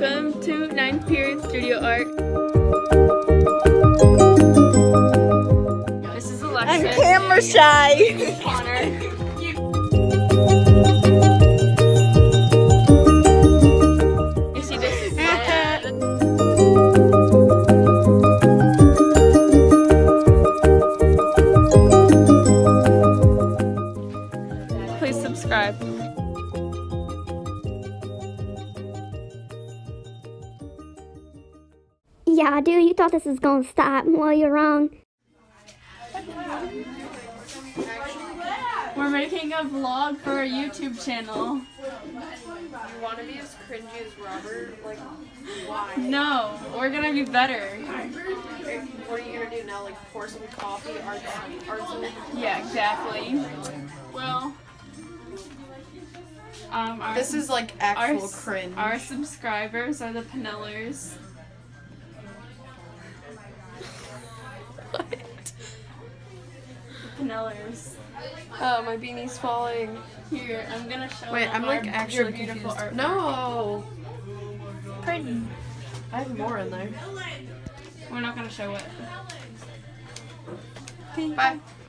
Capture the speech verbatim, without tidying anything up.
Welcome to Ninth Period Studio Art. This is Alexis. I'm camera shy. Connor. You see this is Ed. Please subscribe. Yeah, dude, you thought this was gonna stop. Well, you're wrong. We're making a vlog for our YouTube channel. You want to be as cringy as Robert? Like, why? No, we're gonna be better. What are you gonna do now? Like, pour some coffee, arts, arts Yeah, exactly. Well, um, our, This is like our, actual cringe. Our subscribers are the Pinellers. What? Pinellers. Oh, my beanie's falling. Here, I'm gonna show Wait, them I'm like our, actually your beautiful confused. art. No! Pretty. I have more in there. We're not gonna show it. Bye.